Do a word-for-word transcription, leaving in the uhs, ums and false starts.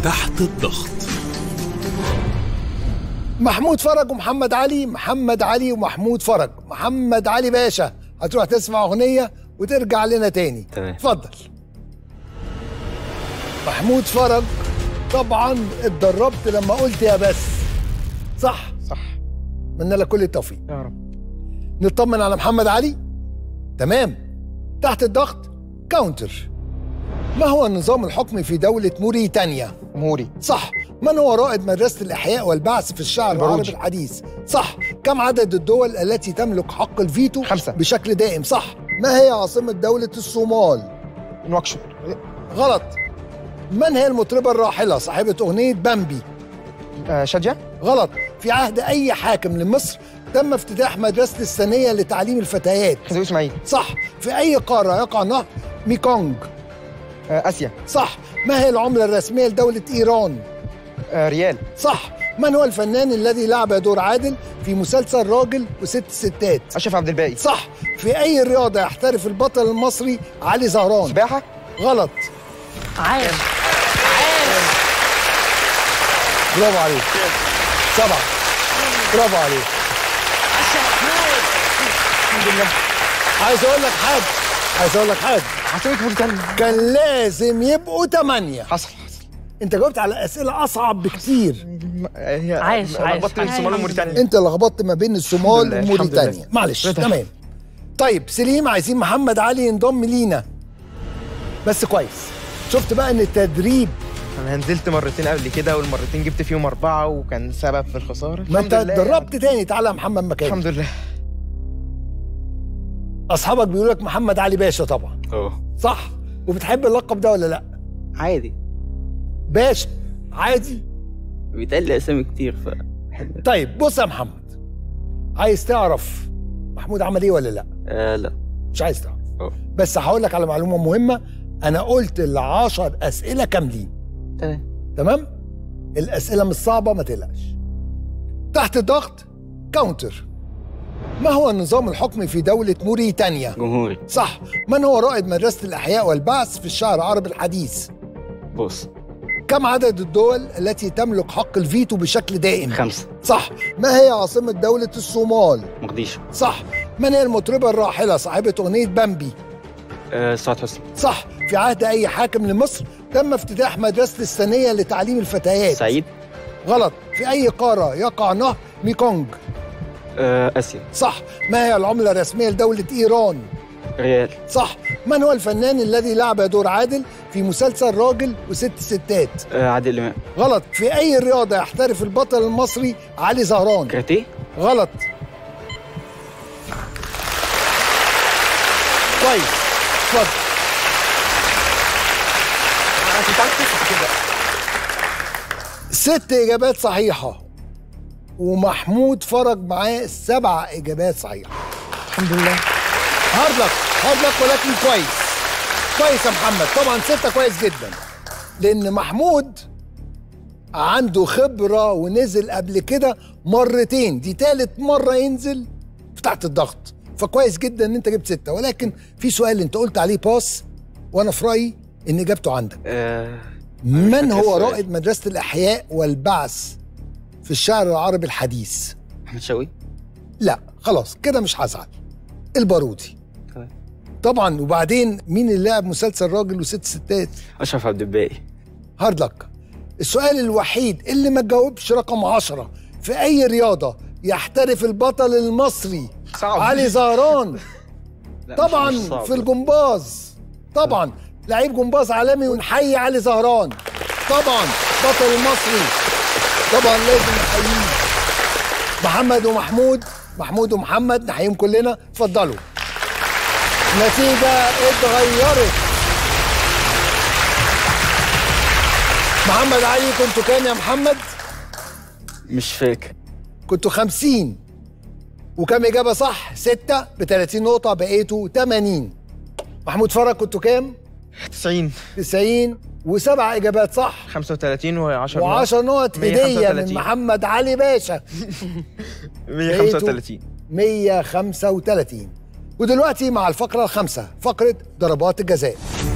تحت الضغط. محمود فرج ومحمد علي، محمد علي ومحمود فرج. محمد علي باشا هتروح تسمع اغنيه وترجع لنا تاني. تمام. اتفضل. محمود فرج طبعا اتدربت لما قلت يا بس، صح؟ صح. اتمنى لك كل التوفيق يا رب. نطمن على محمد علي. تمام. تحت الضغط كاونتر. ما هو النظام الحكمي في دولة موريتانيا؟ جمهوري. صح. من هو رائد مدرسة الإحياء والبعث في الشعر العربي الحديث؟ صح. كم عدد الدول التي تملك حق الفيتو خمسة. بشكل دائم؟ صح. ما هي عاصمة دولة الصومال؟ نواكشوط. غلط. من هي المطربة الراحلة صاحبة أغنية بامبي؟ آه شادية. غلط. في عهد أي حاكم لمصر تم افتتاح مدرسة الثانية لتعليم الفتيات؟ خديوي اسماعيل. صح. في أي قارة يقع نهر ميكونج؟ آه آسيا. صح. ما هي العملة الرسمية لدولة إيران؟ آه ريال. صح. من هو الفنان الذي لعب دور عادل في مسلسل راجل وست ستات؟ أشرف عبد الباقي. صح. في أي رياضة يحترف البطل المصري علي زهران؟ سباحة. غلط. عاش عاش. برافو عليك. سبعة. برافو عليك. الحمد لله. عايز أقول لك حاجة عايز أقول لك حاجة عاصمة موريتانيا. كان لازم يبقوا تمانية. حصل حصل. أنت جاوبت على أسئلة أصعب بكتير. هي عايش عايش. لخبطت بين الصومال وموريتانيا. أنت لخبطت ما بين الصومال الحمد لله، وموريتانيا. الحمد لله. معلش. رضا. تمام. طيب سليم، عايزين محمد علي ينضم لينا. بس كويس. شفت بقى إن التدريب، أنا نزلت مرتين قبل كده والمرتين جبت فيهم أربعة وكان سبب في الخسارة. ما أنت الحمد لله. اتدربت تاني. تعالى يا محمد مكاني. الحمد لله. أصحابك بيقولوا لك محمد علي باشا طبعا، اه صح؟ وبتحب اللقب ده ولا لأ؟ عادي، باشا عادي. بيتقال لي اسامي كتير ف طيب بص يا محمد، عايز تعرف محمود عمل ايه ولا لا؟ آه لا. مش عايز تعرف. اه بس هقول لك على معلومه مهمه. انا قلت العشر اسئله كاملين. تمام. تمام؟ الاسئله مش صعبه، ما تقلقش. تحت الضغط كاونتر. ما هو النظام الحكمي في دولة موريتانيا؟ جمهوري. صح. من هو رائد مدرسة الإحياء والبعث في الشعر العربي الحديث؟ بص. كم عدد الدول التي تملك حق الفيتو بشكل دائم؟ خمسة. صح. ما هي عاصمة دولة الصومال؟ مقديشو. صح. من هي المطربة الراحلة صاحبة أغنية بامبي؟ آه سعاد حسني. صح. في عهد أي حاكم لمصر تم افتتاح مدرسة الثانية لتعليم الفتيات؟ سعيد. غلط. في أي قارة يقع نهر ميكونج؟ آه آسيا. صح. ما هي العملة الرسمية لدولة إيران؟ ريال. صح. من هو الفنان الذي لعب دور عادل في مسلسل راجل وست ستات؟ آه عادل إمام. غلط. في أي رياضة يحترف البطل المصري علي زهران؟ كاراتيه. غلط. كويس. اتفضل. أنا كنت عايز تكتب كده. ست إجابات صحيحة، ومحمود فرج معاه سبع إجابات صحيحة. الحمد لله. هارد لك هارد لك ولكن كويس. كويس يا محمد. طبعا ستة كويس جدا، لأن محمود عنده خبرة ونزل قبل كده مرتين، دي تالت مرة ينزل في تحت الضغط، فكويس جدا ان انت جبت ستة. ولكن في سؤال انت قلت عليه باس، وانا في رأيي ان اجابته عندك. آه من هو السؤال. رائد مدرسة الإحياء والبعث في الشعر العربي الحديث؟ أحمد شوقي. لا خلاص كده مش هزعل. البارودي. تمام. طبعا. وبعدين مين اللي لعب مسلسل راجل وست ستات؟ أشرف عبد الباقي. هارد لك. السؤال الوحيد اللي ما تجاوبش رقم عشرة، في أي رياضة يحترف البطل المصري صعب. علي زهران؟ لا، طبعا مش- مش صعب. في الجمباز. طبعا لعيب جمباز عالمي، ونحيي علي زهران طبعا، بطل المصري طبعا لازم نحييه. محمد ومحمود، محمود ومحمد نحييهم كلنا. اتفضلوا. النتيجة اتغيرت. محمد علي كنتوا كام يا محمد؟ مش فاكر. كنتوا خمسين، وكام إجابة صح؟ ستة بتلاتين نقطة، بقيتوا تمانين. محمود فرج كنتوا كام؟ تسعين. تسعين، وسبع إجابات صح، خمسة وتلاتين وعشرة. وعشر نقط مية هدية وخمسة من وتلاتين. محمد علي باشا. مية وخمسة وتلاتين. مية وخمسة وتلاتين. ودلوقتي مع الفقرة الخامسة، فقرة ضربات الجزاء.